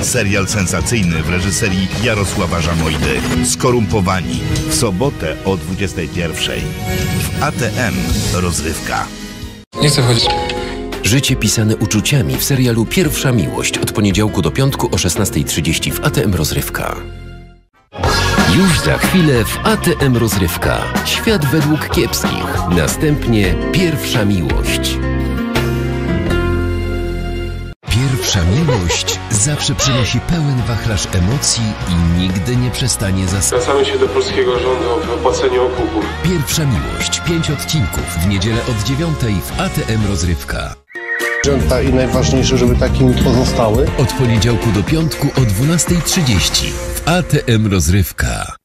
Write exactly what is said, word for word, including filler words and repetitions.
Serial sensacyjny w reżyserii Jarosława Żamojdy. Skorumpowani. W sobotę o dwudziestej pierwszej. W A T M Rozrywka. Nie chcę chodzić. Życie pisane uczuciami w serialu Pierwsza Miłość od poniedziałku do piątku o szesnastej trzydzieści w A T M Rozrywka. Już za chwilę w A T M Rozrywka. Świat według kiepskich. Następnie Pierwsza Miłość. Pierwsza miłość zawsze przynosi pełen wachlarz emocji i nigdy nie przestanie zaskakiwać. Zwracamy się do polskiego rządu o wypłacenie okupu. Pierwsza miłość. Pięć odcinków w niedzielę od dziewiątej w A T M Rozrywka. I najważniejsze, żeby takimi pozostały. Od poniedziałku do piątku o dwunastej trzydzieści w A T M Rozrywka.